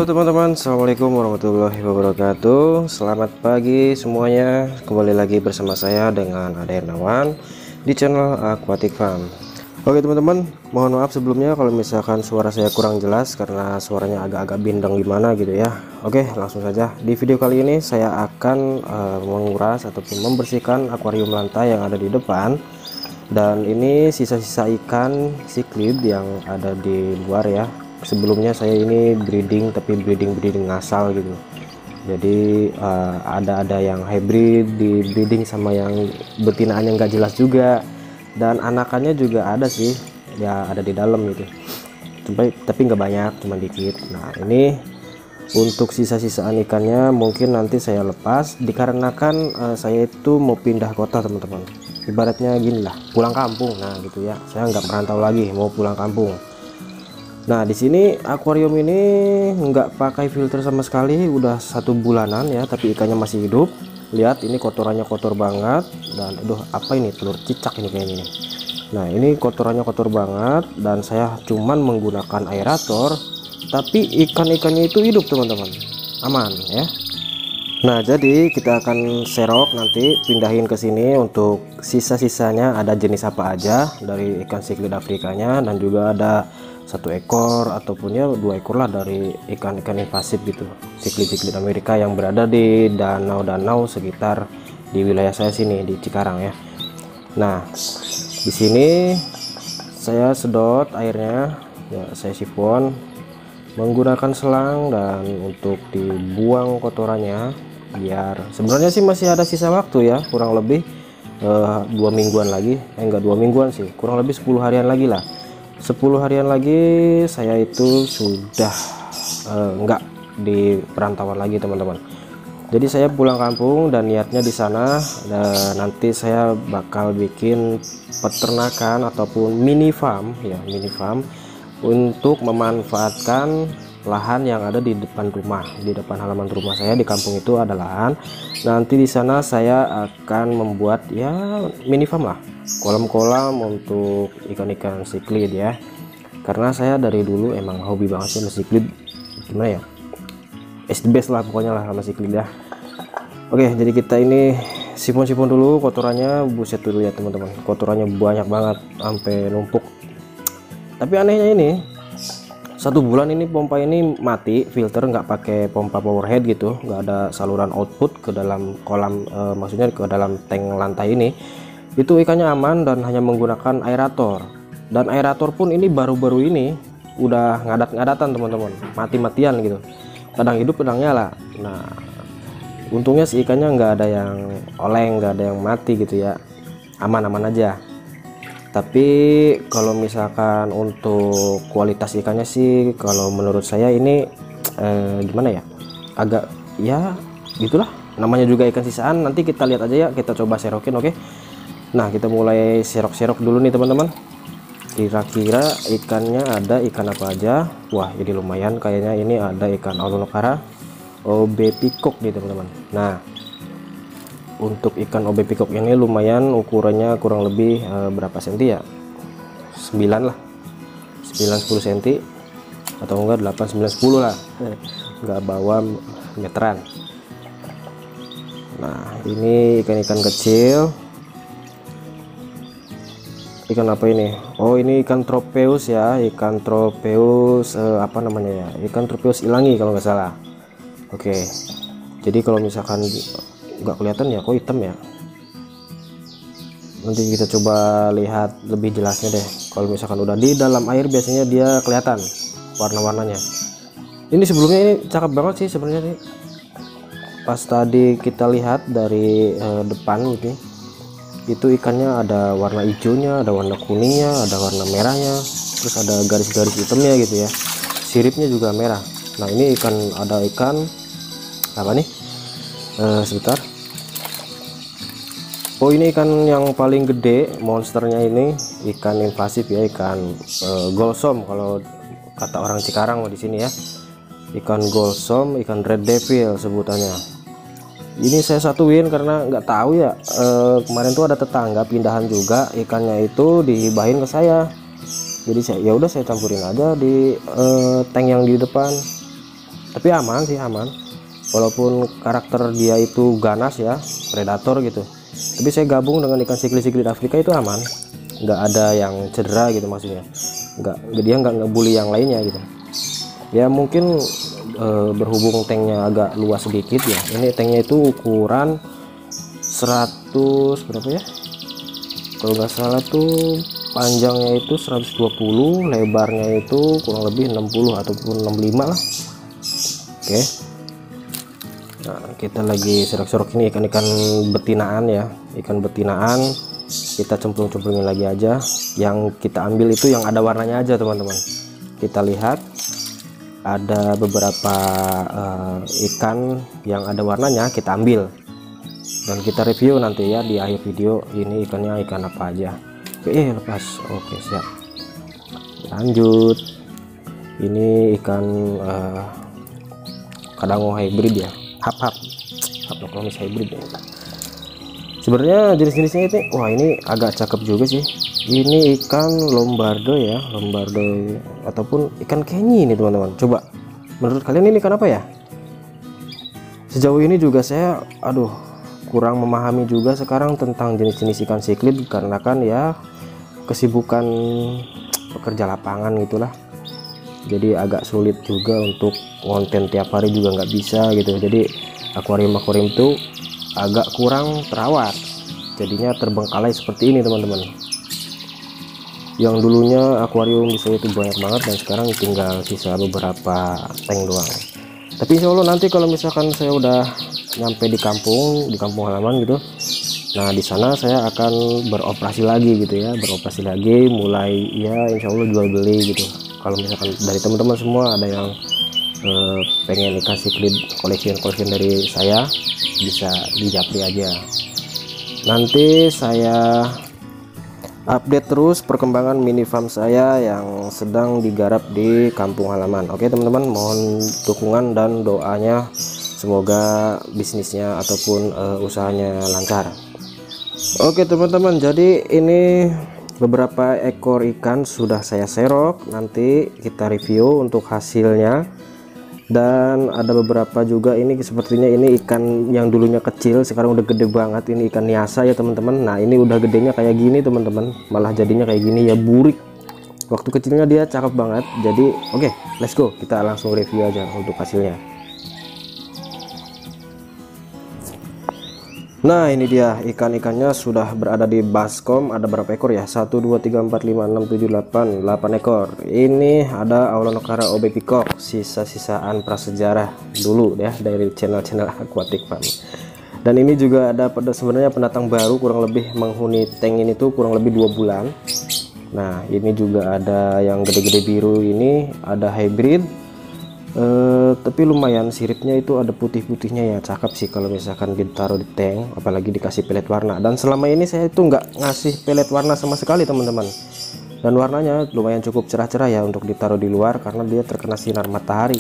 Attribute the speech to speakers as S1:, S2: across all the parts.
S1: Halo teman-teman, assalamualaikum warahmatullahi wabarakatuh. Selamat pagi semuanya. Kembali lagi bersama saya dengan Ade Hernawan di channel Aquatic Farm. Oke teman-teman, mohon maaf sebelumnya kalau misalkan suara saya kurang jelas karena suaranya agak-agak bindeng gimana gitu ya. Oke, langsung saja. Di video kali ini saya akan menguras ataupun membersihkan akuarium lantai yang ada di depan. Dan ini sisa-sisa ikan cichlids yang ada di luar ya. Sebelumnya saya ini breeding, tapi breeding ngasal gitu. Jadi ada yang hybrid di breeding sama yang betinaannya nggak jelas juga, dan anakannya juga ada sih ya, ada di dalam gitu, tapi nggak banyak, cuma dikit. Nah ini untuk sisa-sisaan ikannya mungkin nanti saya lepas, dikarenakan saya itu mau pindah kota teman-teman. Ibaratnya gini lah, pulang kampung. Nah gitu ya, saya nggak merantau lagi, mau pulang kampung. Nah di sini akuarium ini nggak pakai filter sama sekali, udah 1 bulanan ya, tapi ikannya masih hidup. Lihat ini kotorannya kotor banget, dan aduh apa ini, telur cicak ini kayaknya nih. Nah ini kotorannya kotor banget, dan saya cuman menggunakan aerator, tapi ikan-ikannya itu hidup teman-teman, aman ya. Nah jadi kita akan serok nanti, pindahin ke sini untuk sisa-sisanya ada jenis apa aja dari ikan cichlids afrikanya, dan juga ada 1 ekor ataupun ya 2 ekor lah dari ikan-ikan invasif gitu, cichlids Amerika yang berada di danau-danau sekitar di wilayah saya sini di Cikarang ya. Nah di sini saya sedot airnya ya, saya sifon menggunakan selang, dan untuk dibuang kotorannya, biar sebenarnya sih masih ada sisa waktu ya, kurang lebih 2 mingguan lagi, enggak 2 mingguan sih, kurang lebih 10 harian lagi lah. 10 harian lagi saya itu sudah enggak di perantauan lagi teman-teman. Jadi saya pulang kampung dan niatnya di sana, dan nanti saya bakal bikin peternakan ataupun mini farm ya, mini farm untuk memanfaatkan lahan yang ada di depan rumah, di depan halaman rumah saya di kampung itu ada lahan. Nanti di sana saya akan membuat ya mini farm lah, kolam-kolam untuk ikan-ikan cichlids ya, karena saya dari dulu emang hobi banget sih sama cichlids, gimana ya, it's the best lah pokoknya lah sama cichlids ya. Oke, jadi kita ini sifon-sifon dulu kotorannya, buset dulu ya teman-teman, kotorannya banyak banget sampai numpuk. Tapi anehnya ini 1 bulan ini pompa ini mati, filter nggak pakai pompa power head gitu, nggak ada saluran output ke dalam kolam, maksudnya ke dalam tank lantai ini. Itu ikannya aman dan hanya menggunakan aerator, dan aerator pun ini baru-baru ini udah ngadat-ngadatan teman-teman, mati-matian gitu, kadang hidup kadang nyala. Nah untungnya si ikannya nggak ada yang oleng, nggak ada yang mati gitu ya, aman-aman aja. Tapi kalau misalkan untuk kualitas ikannya sih, kalau menurut saya ini gimana ya, agak ya gitulah, namanya juga ikan sisaan. Nanti kita lihat aja ya, kita coba serokin. Oke, nah kita mulai serok-serok dulu nih teman-teman, kira-kira ikannya ada ikan apa aja. Wah jadi lumayan kayaknya, ini ada ikan Aulonokara OB Peacock nih teman-teman. Nah untuk ikan OB Peacock ini lumayan, ukurannya kurang lebih berapa senti ya, 9 lah, 9-10 cm atau enggak 8-9-10 lah, enggak bawa meteran. Nah ini ikan-ikan kecil, ikan apa ini? Oh ini ikan tropeus ya, ikan tropeus apa namanya ya, ikan tropeus ilangi kalau nggak salah. Oke, jadi kalau misalkan nggak kelihatan ya, kok hitam ya, nanti kita coba lihat lebih jelasnya deh. Kalau misalkan udah di dalam air biasanya dia kelihatan warna-warnanya. Ini sebelumnya ini cakep banget sih sebenarnya nih, pas tadi kita lihat dari depan gitu, itu ikannya ada warna hijaunya, ada warna kuningnya, ada warna merahnya, terus ada garis-garis hitamnya gitu ya, siripnya juga merah. Nah ini ada ikan apa nih, sebentar. Oh ini ikan yang paling gede monsternya, ini ikan invasif ya, ikan golsom kalau kata orang Cikarang di sini ya, ikan golsom, ikan red devil sebutannya. Ini saya satuin karena nggak tahu ya, kemarin tuh ada tetangga pindahan juga, ikannya itu dihibahin ke saya. Jadi ya udah saya campurin aja di tank yang di depan. tapi aman sih, aman. Walaupun karakter dia itu ganas ya, predator gitu, tapi saya gabung dengan ikan siklid Afrika itu aman, nggak ada yang cedera gitu, maksudnya dia nggak ngebully yang lainnya gitu ya. Mungkin berhubung tanknya agak luas sedikit ya, ini tanknya itu ukuran 100 berapa ya, kalau nggak salah tuh panjangnya itu 120, lebarnya itu kurang lebih 60 ataupun 65 lah. Oke. Nah, kita lagi serok-serok ini ikan-ikan betinaan ya, ikan betinaan. Kita cemplung-cemplungin lagi aja. Yang kita ambil itu yang ada warnanya aja teman-teman. Kita lihat ada beberapa ikan yang ada warnanya, kita ambil dan kita review nanti ya di akhir video. Ini ikannya ikan apa aja. Oke, lepas. Oke, siap. Lanjut. Ini ikan kadango hybrid ya, hapnochromis hybrid ya. Sebenarnya jenis-jenisnya itu, wah ini agak cakep juga sih. Ini ikan lombardo ya, lombardo ataupun ikan kenyi ini teman-teman. Coba menurut kalian ini ikan apa ya? Sejauh ini juga saya kurang memahami juga sekarang tentang jenis-jenis ikan siklid, karena kan ya kesibukan pekerja lapangan gitulah. Jadi agak sulit juga untuk konten tiap hari, juga nggak bisa gitu. Jadi akuarium itu agak kurang terawat, jadinya terbengkalai seperti ini teman-teman. Yang dulunya akuarium di saya itu banyak banget, dan sekarang tinggal sisa beberapa tank doang. Tapi insya Allah nanti kalau misalkan saya udah nyampe di kampung halaman gitu, nah di sana saya akan beroperasi lagi gitu ya, mulai ya insya Allah jual beli gitu. Kalau misalkan dari teman-teman semua ada yang pengen ikan siklid collection dari saya, bisa di japri aja. Nanti saya update terus perkembangan mini farm saya yang sedang digarap di kampung halaman. Oke teman-teman, mohon dukungan dan doanya, semoga bisnisnya ataupun usahanya lancar. Oke teman-teman, jadi ini beberapa ekor ikan sudah saya serok, nanti kita review untuk hasilnya. Dan ada beberapa juga, ini sepertinya ini ikan yang dulunya kecil sekarang udah gede banget. Ini ikan niasa ya teman-teman. Nah ini udah gedenya kayak gini teman-teman, malah jadinya kayak gini ya, burik. Waktu kecilnya dia cakep banget. Jadi oke, let's go, kita langsung review aja untuk hasilnya. Nah ini dia ikan-ikannya sudah berada di baskom. Ada berapa ekor ya? 1 2 3 4 5 6 7 8 ekor. Ini ada Aulonokara OB Peacock, sisa-sisaan prasejarah dulu ya dari channel Aquatic Farm. Dan ini juga ada sebenarnya pendatang baru, kurang lebih menghuni tank ini tuh kurang lebih 2 bulan. Nah ini juga ada yang gede-gede biru, ini ada hybrid. Tapi lumayan siripnya itu ada putih-putihnya ya, cakep sih kalau misalkan ditaruh di tank, apalagi dikasih pelet warna. Dan selama ini saya itu nggak ngasih pelet warna sama sekali teman-teman, dan warnanya lumayan cukup cerah-cerah ya untuk ditaruh di luar karena dia terkena sinar matahari.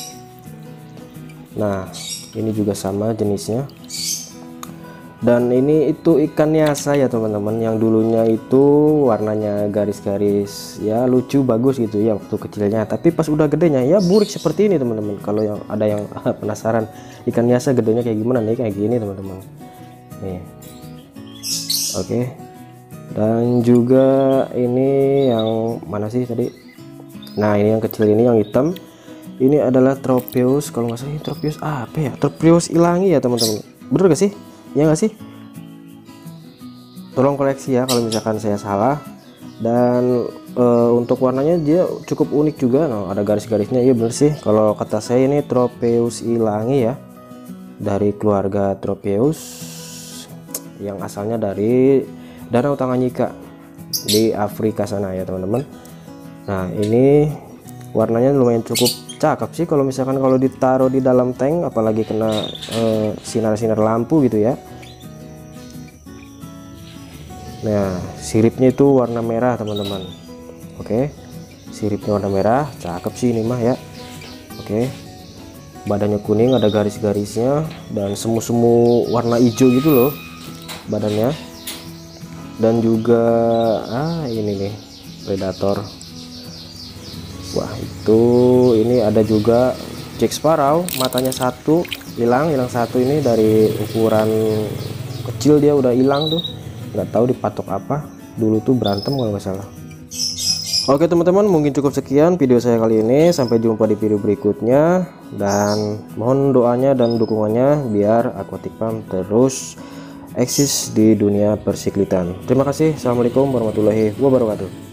S1: Nah ini juga sama jenisnya, dan ini itu ikan niasa ya teman-teman, yang dulunya itu warnanya garis-garis ya, lucu bagus gitu ya waktu kecilnya, tapi pas udah gedenya ya burik seperti ini teman-teman. Kalau yang ada yang penasaran ikan niasa gedenya kayak gimana nih, kayak gini teman-teman nih. Oke, dan juga ini yang mana sih tadi, nah ini yang kecil, ini yang hitam, ini adalah Tropeus, kalau nggak salah ini Tropeus apa ya, Tropeus ilangi ya teman-teman, bener gak sih? Ya nggak sih? Tolong koreksi ya kalau misalkan saya salah. Dan untuk warnanya dia cukup unik juga. Nah, ada garis-garisnya, iya bener sih. Kalau kata saya ini Tropeus ilangi ya, dari keluarga Tropeus yang asalnya dari Danau Tanganyika di Afrika sana ya teman-teman. Nah ini warnanya lumayan cukup cakep sih kalau misalkan kalau ditaruh di dalam tank, apalagi kena sinar-sinar lampu gitu ya. Nah siripnya itu warna merah teman-teman. Oke, siripnya warna merah, cakep sih ini mah ya. Oke, badannya kuning, ada garis-garisnya, dan semu-semu warna hijau gitu loh badannya. Dan juga ini nih predator. Wah itu, ini ada juga Jack Sparrow, matanya satu hilang satu. Ini dari ukuran kecil dia udah hilang tuh, nggak tahu dipatok apa dulu tuh, berantem kalau nggak salah. Oke teman-teman, mungkin cukup sekian video saya kali ini. Sampai jumpa di video berikutnya, dan mohon doanya dan dukungannya biar Aquatic Farm terus eksis di dunia persiklitan. Terima kasih. Assalamualaikum warahmatullahi wabarakatuh.